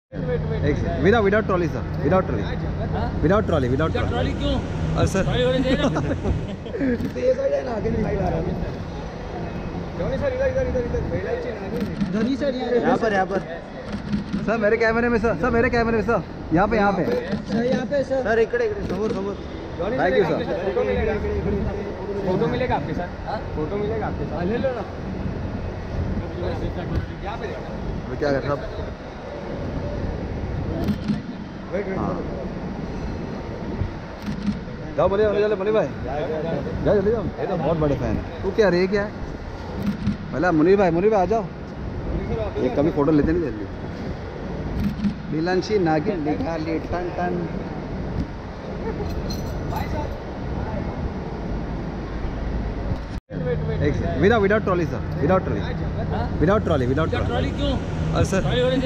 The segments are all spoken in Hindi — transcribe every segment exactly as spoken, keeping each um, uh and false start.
Without without trolley sir, without trolley, without trolley, without trolley क्यों? और सर यहाँ पर, यहाँ पर सर, मेरे कैमरे में सर, सर मेरे कैमरे में सर, यहाँ पे, यहाँ पे सर, यहाँ पे सर, सर इकडे इकडे समोर समोर। Thank you sir. फोटो मिलेगा आपके साथ, फोटो मिलेगा आपके साथ, ले लो ना। क्या कर रहा है? जाओ बोलिए, बोलिए मुनी भाई, जाओ जल्दी जाओ, ये तो बहुत बड़े फैन है। तू क्या रे क्या है? पहला मुनी भाई, मुनी भाई आ जाओ, ये कभी फोटो लेते नहीं जल्दी। नीलांशी नागिन निकाली टन टन। Without without trolley sir, without trolley, without trolley, without trolley क्यों? और सर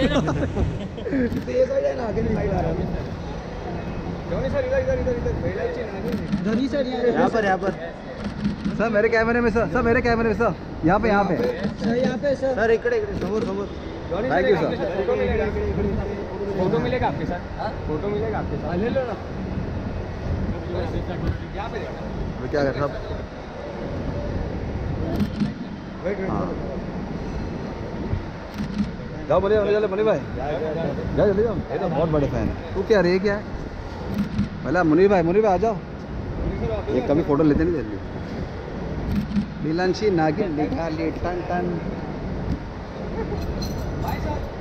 धनी सर, यहाँ पर, यहाँ पर सर, मेरे कैमरे में सर, सर मेरे कैमरे में सर, यहाँ पे, यहाँ पे सर, यहाँ पे सर, सर इकडे इकडे समोर समोर। Thank you sir. फोटो मिलेगा आपके साथ, फोटो मिलेगा आपके साथ, ले लो ना। क्या कर रहा है? जाओ बोलिए, बोलिए मुनी भाई, जाओ जल्दी जाओ, ये तो बहुत बड़े फैन है। तू क्या रे क्या है? पहला मुनी भाई, मुनी भाई आ जाओ, ये कभी फोटो लेते नहीं जल्दी। नीलांशी नागिन निकाली टन टन।